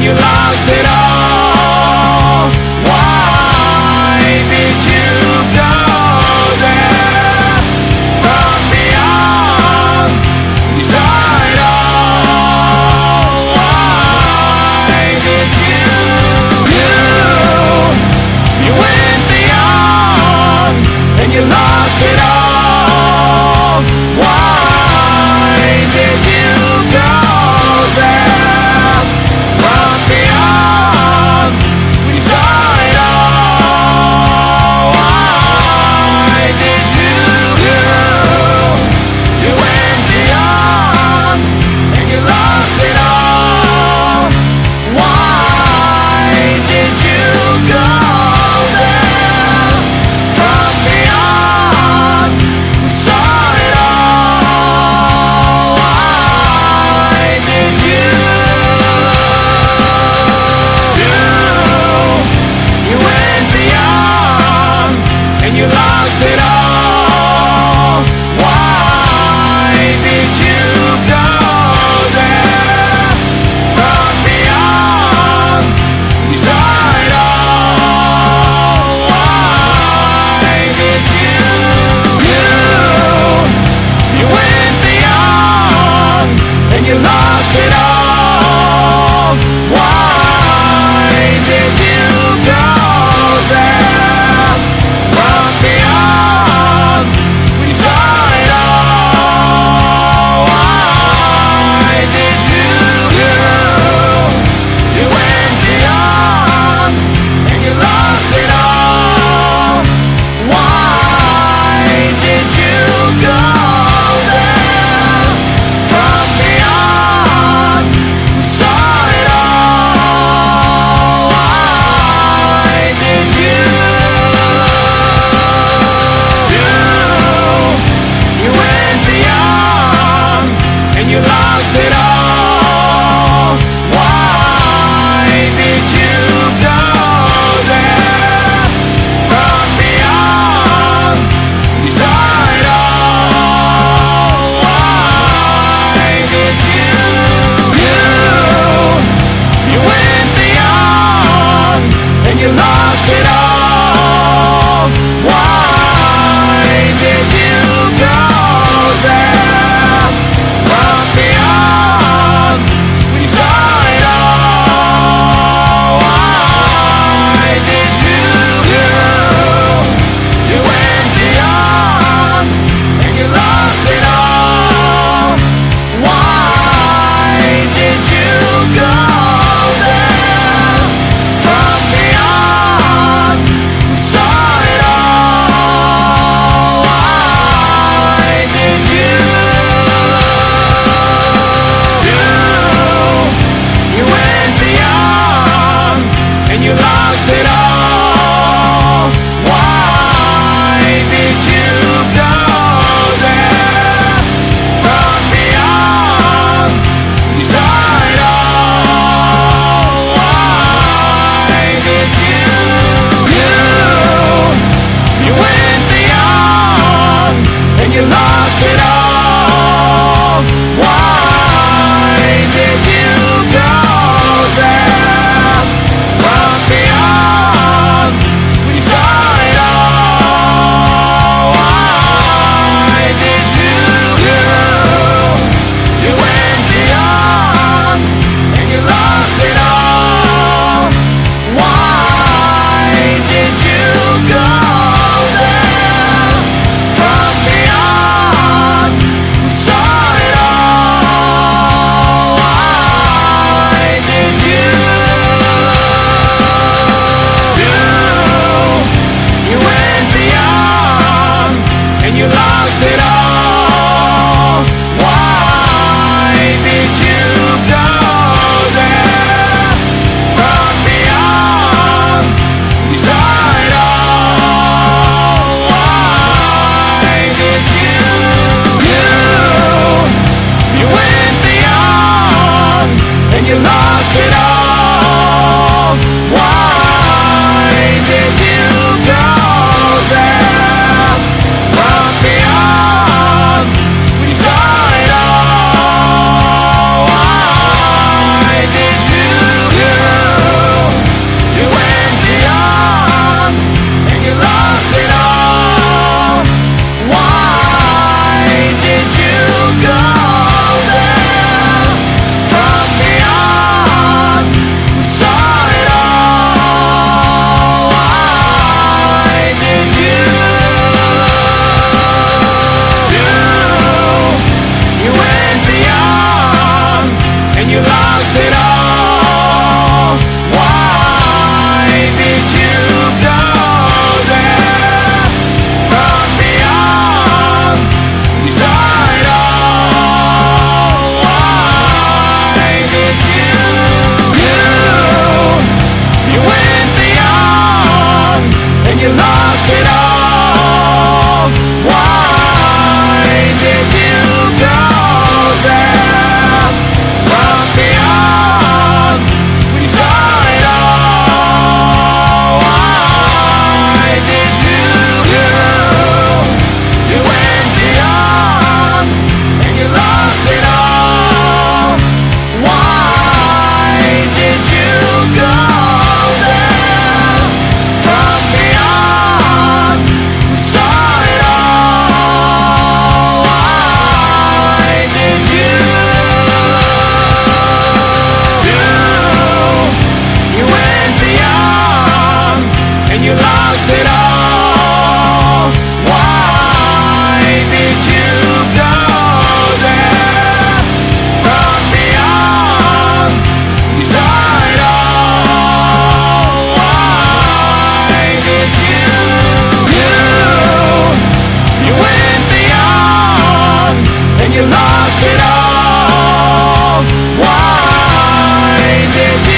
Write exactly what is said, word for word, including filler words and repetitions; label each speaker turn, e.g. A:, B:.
A: you lost it all. Why did you go there from beyond? You saw it all. Why did you? You, you went beyond and you lost it all. Why did you go there from beyond? We saw it all. Why did you go? You went beyond and you lost it all. Why did you go there from beyond? We saw it all. Why did you? You, you went beyond and you lost it all. Why did you go there from beyond? You saw it all. Why did you? You, you went beyond and you lost it all. Why did you go there from beyond? We saw it all. Why did you go? You went beyond and you lost it all. Why did you go there from beyond? We saw it all. Why did you? You, you went beyond and you lost it all. Why did you go there from beyond? You saw it all. Why did you? You, you went beyond and you lost it all. Why did you go there from beyond? it all. Why did you